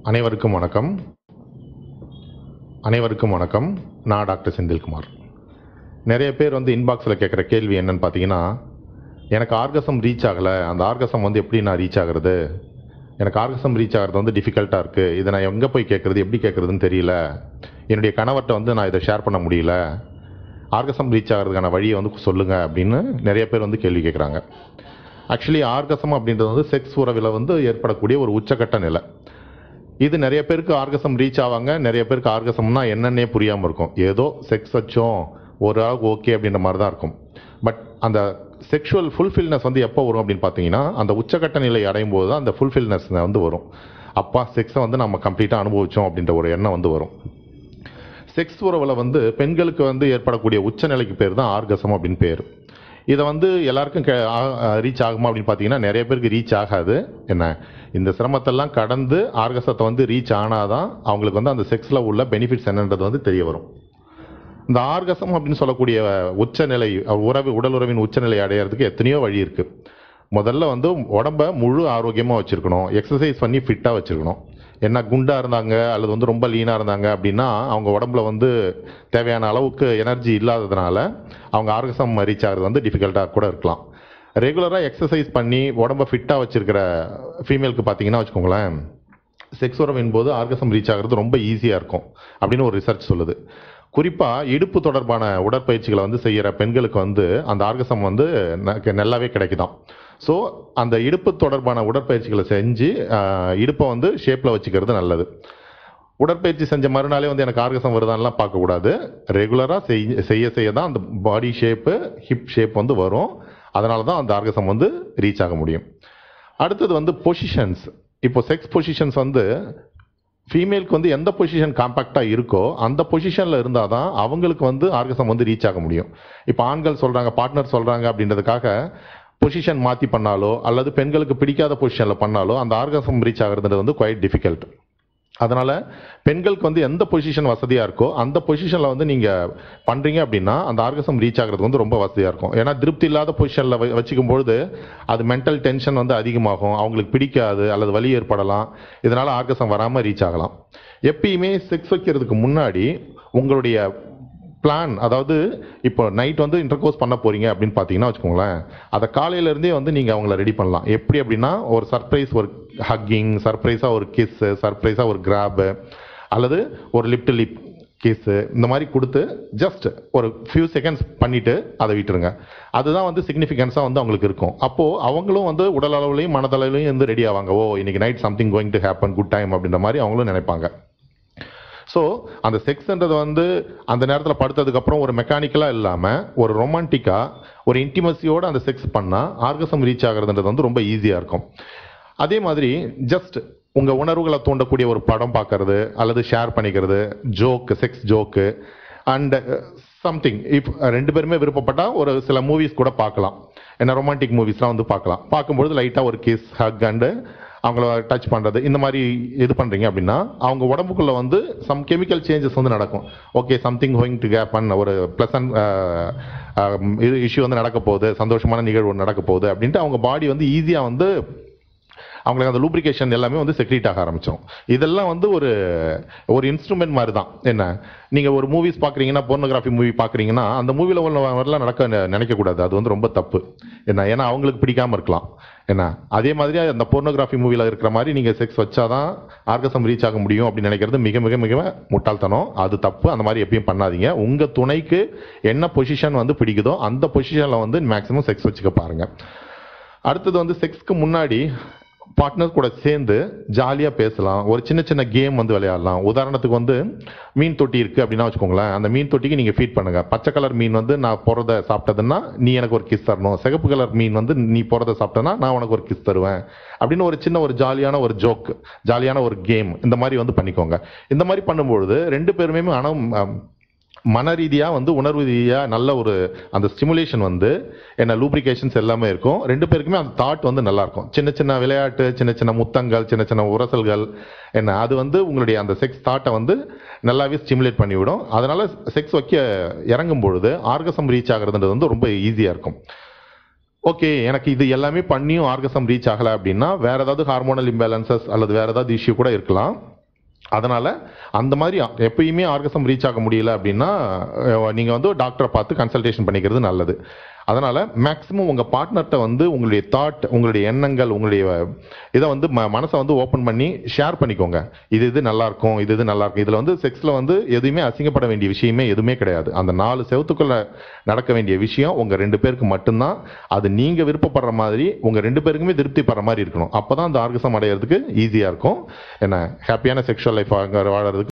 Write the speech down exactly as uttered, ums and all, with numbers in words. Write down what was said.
அனைவருக்கும் வணக்கம். அனைவருக்கும் வணக்கம். நான் டாக்டர் செந்தில்குமார். நிறைய பேர் வந்து இன்பாக்ஸில் கேட்குற கேள்வி என்னன்னு பார்த்தீங்கன்னா, எனக்கு ஆர்கசம் ரீச் ஆகலை, அந்த ஆர்கசம் வந்து எப்படி நான் ரீச் ஆகிறது, எனக்கு ஆர்கசம் ரீச் ஆகிறது வந்து டிஃபிகல்ட்டாக இருக்குது, இதை நான் எங்கே போய் கேட்குறது, எப்படி கேட்குறதுன்னு தெரியல, என்னுடைய கணவர்கிட்ட வந்து நான் இதை ஷேர் பண்ண முடியல, ஆர்கசம் ரீச் ஆகிறதுக்கான வழியை வந்து சொல்லுங்கள் அப்படின்னு நிறைய பேர் வந்து கேள்வி கேட்குறாங்க. ஆக்சுவலி ஆர்கசம் அப்படின்றது வந்து செக்ஸ் உறவில் வந்து ஏற்படக்கூடிய ஒரு உச்சக்கட்ட நிலை. இது நிறைய பேருக்கு ஆர்கசம் ரீச் ஆவாங்க, நிறைய பேருக்கு ஆர்கசம்னா என்னன்னே புரியாமல் இருக்கும். ஏதோ செக்ஸ் வச்சோம் ஒரு ஆளுக்கு ஓகே அப்படின்ற மாதிரி தான் இருக்கும். பட் அந்த செக்ஷுவல் ஃபுல்ஃபில்னஸ் வந்து எப்போ வரும் அப்படின்னு பார்த்தீங்கன்னா, அந்த உச்சக்கட்ட நிலை அடையும் போது தான் அந்த ஃபுல்ஃபில்னஸ் வந்து வரும். அப்பா செக்ஸை வந்து நம்ம கம்ப்ளீட்டாக அனுபவித்தோம் அப்படின்ற ஒரு எண்ணம் வந்து வரும். செக்ஸ் உறவில் வந்து பெண்களுக்கு வந்து ஏற்படக்கூடிய உச்சநிலைக்கு பேர் தான் ஆர்கசம் அப்படின்னு பேர். இதை வந்து எல்லாருக்கும் ரீச் ஆகுமா அப்படின்னு பார்த்தீங்கன்னா, நிறைய பேருக்கு ரீச் ஆகாது. என்ன, இந்த சிரமத்தெல்லாம் கடந்து ஆர்கசத்தை வந்து ரீச் ஆனாதான் அவங்களுக்கு வந்து அந்த செக்ஸில் உள்ள பெனிஃபிட்ஸ் என்னன்றது வந்து தெரிய வரும். இந்த ஆர்கசம் அப்படின்னு சொல்லக்கூடிய உச்சநிலை, உறவு உடல் உறவின் உச்சநிலை அடையிறதுக்கு எத்தனையோ வழி இருக்குது. முதல்ல வந்து உடம்பை முழு ஆரோக்கியமாக வச்சுருக்கணும், எக்ஸசைஸ் பண்ணி ஃபிட்டாக வச்சுருக்கணும். என்ன குண்டாக இருந்தாங்க அல்லது வந்து ரொம்ப லீனாக இருந்தாங்க அப்படின்னா அவங்க உடம்புல வந்து தேவையான அளவுக்கு எனர்ஜி இல்லாததுனால அவங்க ஆர்கசம் ரீச் ஆகிறது வந்து டிஃபிகல்ட்டாக கூட இருக்கலாம். ரெகுலராக எக்ஸசைஸ் பண்ணி உடம்பை ஃபிட்டாக வச்சுருக்கிற ஃபீமேலுக்கு பார்த்தீங்கன்னா வச்சுக்கோங்களேன், செக்ஸ் உறவின் போது ஆர்கசம் ரீச் ஆகிறது ரொம்ப ஈஸியாக இருக்கும் அப்படின்னு ஒரு ரிசர்ச் சொல்லுது. குறிப்பாக இடுப்பு தொடர்பான உடற்பயிற்சிகளை வந்து செய்கிற பெண்களுக்கு வந்து அந்த ஆர்கசம் வந்து நல்லாவே கிடைக்குதாம். ஸோ அந்த இடுப்பு தொடர்பான உடற்பயிற்சிகளை செஞ்சு இடுப்பை வந்து ஷேப்பில் வச்சுக்கிறது நல்லது. உடற்பயிற்சி செஞ்ச மறுநாளே வந்து எனக்கு ஆர்கசம் வருதான்லாம் பார்க்கக்கூடாது. ரெகுலராக செய்ய செய்ய செய்ய தான் அந்த பாடி ஷேப்பு, ஹிப் ஷேப் வந்து வரும். அதனால தான் அந்த ஆர்கசம் வந்து ரீச் ஆக முடியும். அடுத்தது வந்து பொசிஷன்ஸ். இப்போ செக்ஸ் பொசிஷன்ஸ் வந்து ஃபீமேலுக்கு வந்து எந்த பொசிஷன் காம்பேக்டாக இருக்கோ அந்த பொசிஷனில் இருந்தால் தான் அவங்களுக்கு வந்து ஆர்கசம் வந்து ரீச் ஆக முடியும். இப்போ ஆண்கள் சொல்கிறாங்க, பார்ட்னர் சொல்கிறாங்க அப்படின்றதுக்காக பொசிஷன் மாற்றி பண்ணாலோ அல்லது பெண்களுக்கு பிடிக்காத பொசிஷனில் பண்ணாலோ அந்த ஆர்கசம் ரீச் ஆகிறதுன்றது வந்து குவைட் டிஃபிகல்ட். அதனால் பெண்களுக்கு வந்து எந்த பொசிஷன் வசதியாக இருக்கோ அந்த பொசிஷனில் வந்து நீங்கள் பண்ணுறீங்க அப்படின்னா அந்த ஆர்கசம் ரீச் ஆகிறது வந்து ரொம்ப வசதியாக இருக்கும். ஏன்னா திருப்தி இல்லாத பொசிஷனில் வச்சுக்கும் பொழுது அது மென்டல் டென்ஷன் வந்து அதிகமாகும், அவங்களுக்கு பிடிக்காது அல்லது வலி ஏற்படலாம். இதனால் ஆர்கசம் வராமல் ரீச் ஆகலாம். எப்பயுமே செக்ஸ் வைக்கிறதுக்கு முன்னாடி உங்களுடைய பிளான், அதாவது இப்போ நைட் வந்து இன்டர்கோர்ஸ் பண்ண போறீங்க அப்படின்னு பார்த்தீங்கன்னா வச்சுக்கோங்களேன், அதை காலையிலேருந்தே வந்து நீங்கள் அவங்கள ரெடி பண்ணலாம். எப்படி அப்படின்னா ஒரு சர்ப்ரைஸ், ஒரு ஹக்கிங், சர்ப்ரைஸாக ஒரு கிஸ்ஸு, சர்ப்ரைஸாக ஒரு கிராபு அல்லது ஒரு லிப் டு லிப் கிஸ்ஸு, இந்த மாதிரி கொடுத்து ஜஸ்ட் ஒரு ஃபியூ செகண்ட்ஸ் பண்ணிவிட்டு அதை விட்டுருங்க. அதுதான் வந்து சிக்னிஃபிகன்ஸாக வந்து அவங்களுக்கு இருக்கும். அப்போது அவங்களும் வந்து உடல் அளவுலையும் மனதளவுலையும் வந்து ரெடி ஆவாங்க. ஓ இன்னைக்கு night something going to happen, good time அப்படின்ற மாதிரி அவங்களும் நினைப்பாங்க. ஸோ அந்த செக்ஸ்ன்றது வந்து அந்த நேரத்தில் படுத்ததுக்கப்புறம் ஒரு மெக்கானிக்கலாக இல்லாமல் ஒரு ரொமான்டிக்காக ஒரு இன்டிமசியோடு அந்த செக்ஸ் பண்ணால் ஆர்கசம் ரீச் ஆகிறதுன்றது வந்து ரொம்ப ஈஸியாக இருக்கும். அதே மாதிரி ஜஸ்ட் உங்கள் உணர்வுகளை தூண்டக்கூடிய ஒரு படம் பார்க்கறது அல்லது ஷேர் பண்ணிக்கிறது, joke, sex joke and something, இப் ரெண்டு பேருமே விருப்பப்பட்டால் ஒரு சில மூவிஸ் கூட பார்க்கலாம். ஏன்னா ரொமான்டிக் மூவிஸ்லாம் வந்து பார்க்கலாம். பார்க்கும்பொழுது லைட்டாக ஒரு கிஸ், ஹக் அண்டு அவங்கள டச் பண்ணுறது, இந்த மாதிரி இது பண்ணுறீங்க அப்படின்னா அவங்க உடம்புக்குள்ளே வந்து சம் கெமிக்கல் சேஞ்சஸ் வந்து நடக்கும். Okay something going to happen, ஒரு ப்ளசன்ட் இது இஷ்யூ வந்து நடக்க போகுது, சந்தோஷமான நிகழ்வு நடக்க போகுது அப்படின்ட்டு அவங்க பாடி வந்து ஈஸியாக வந்து அவங்களுக்கு அந்த லூப்ரிகேஷன் எல்லாமே வந்து செக்ரீட் ஆக ஆரம்பிச்சிடும். இதெல்லாம் வந்து ஒரு ஒரு இன்ஸ்ட்ருமெண்ட் மாதிரி தான். என்ன, நீங்கள் ஒரு மூவிஸ் பார்க்குறீங்கன்னா, போர்னோகிராஃபி மூவி பார்க்குறீங்கன்னா அந்த மூவியில் உள்ள வரலாம் நடக்க நினைக்கக்கூடாது. அது வந்து ரொம்ப தப்பு. என்ன, ஏன்னா அவங்களுக்கு பிடிக்காமல் இருக்கலாம். என்ன, அதே மாதிரி அந்த போர்னோகிராஃபி மூவியில் இருக்கிற மாதிரி நீங்கள் செக்ஸ் வச்சாதான் ஆர்கசம் ரீச் ஆக முடியும் அப்படின்னு நினைக்கிறது மிக மிக மிக முட்டாள்தனம். அது தப்பு. அந்த மாதிரி எப்பயும் பண்ணாதீங்க. உங்கள் துணைக்கு என்ன பொசிஷன் வந்து பிடிக்குதோ அந்த பொசிஷனில் வந்து மேக்ஸிமம் செக்ஸ் வச்சுக்க பாருங்கள். அடுத்தது வந்து செக்ஸ்க்கு முன்னாடி பார்ட்னர் கூட சேர்ந்து ஜாலியாக பேசலாம், ஒரு சின்ன சின்ன கேம் வந்து விளையாடலாம். உதாரணத்துக்கு வந்து மீன் தொட்டி இருக்குது அப்படின்னா வச்சுக்கோங்களேன், அந்த மீன் தொட்டிக்கு நீங்கள் ஃபீட் பண்ணுங்கள். பச்சை கலர் மீன் வந்து நான் போகிறத சாப்பிட்டதுன்னா நீ எனக்கு ஒரு கிஸ் தரணும், சிகப்பு கலர் மீன் வந்து நீ போகிறத சாப்பிட்டேன்னா நான் உனக்கு ஒரு கிஸ் தருவேன் அப்படின்னு ஒரு சின்ன ஒரு ஜாலியான ஒரு ஜோக், ஜாலியான ஒரு கேம் இந்த மாதிரி வந்து பண்ணிக்கோங்க. இந்த மாதிரி பண்ணும்பொழுது ரெண்டு பேருமே ஆனால் மன ரீதியாக வந்து உணர்வு ரீதியாக நல்ல ஒரு அந்த ஸ்டிமுலேஷன் வந்து என்ன லூப்ரிகேஷன்ஸ் எல்லாமே இருக்கும். ரெண்டு பேருக்குமே அந்த தாட் வந்து நல்லாயிருக்கும். சின்ன சின்ன விளையாட்டு, சின்ன சின்ன முத்தங்கள், சின்ன சின்ன உரசல்கள் என்ன, அது வந்து உங்களுடைய அந்த செக்ஸ் தாட்டை வந்து நல்லாவே ஸ்டிமுலேட் பண்ணிவிடும். அதனால் செக்ஸ் வைக்க இறங்கும் பொழுது ஆர்கசம் ரீச் ஆகிறதுன்றது வந்து ரொம்ப ஈஸியாக இருக்கும். ஓகே எனக்கு இது எல்லாமே பண்ணியும் ஆர்கசம் ரீச் ஆகலை அப்படின்னா வேறு ஏதாவது ஹார்மோனல் இம்பேலன்சஸ் அல்லது வேறு ஏதாவது இஷ்யூ கூட இருக்கலாம். அதனால் அந்த மாதிரி எப்பயுமே ஆர்கசம் ரீச் ஆக முடியல அப்படின்னா நீங்கள் வந்து டாக்டரை பார்த்து கன்சல்டேஷன் பண்ணிக்கிறது நல்லது. அதனால் மேக்ஸிமம் உங்கள் பார்ட்னர்கிட்ட வந்து உங்களுடைய தாட், உங்களுடைய எண்ணங்கள், உங்களுடைய இதை வந்து ம மனசை வந்து ஓப்பன் பண்ணி ஷேர் பண்ணிக்கோங்க. இது இது நல்லாயிருக்கும், இது இது நல்லாயிருக்கும். இதில் வந்து செக்ஸில் வந்து எதுவுமே அசிங்கப்பட வேண்டிய விஷயமே எதுவுமே கிடையாது. அந்த நாலு செவத்துக்குள்ளே நடக்க வேண்டிய விஷயம் உங்கள் ரெண்டு பேருக்கு மட்டும்தான். அது நீங்கள் விருப்பப்படுற மாதிரி உங்கள் ரெண்டு பேருக்குமே திருப்திப்படுற மாதிரி இருக்கணும். அப்போ தான் அந்த ஆர்கசம் அடையிறதுக்கு ஈஸியாக இருக்கும். என்ன ஹாப்பியான செக்ஷுவல் லைஃப் வாழறதுக்கு